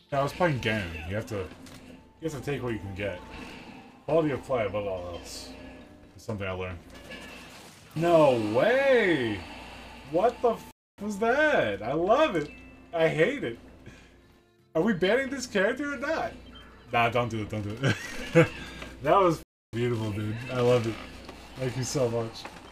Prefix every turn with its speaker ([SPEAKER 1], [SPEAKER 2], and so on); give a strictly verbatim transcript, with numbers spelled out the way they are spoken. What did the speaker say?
[SPEAKER 1] Yeah, I was playing Ganon. You have to, you have to take what you can get. Quality of play above all else. It's something I learned. No way! What the f was that? I love it. I hate it. Are we banning this character or not? Nah, don't do it. Don't do it. That was beautiful, dude. I love it. Thank you so much.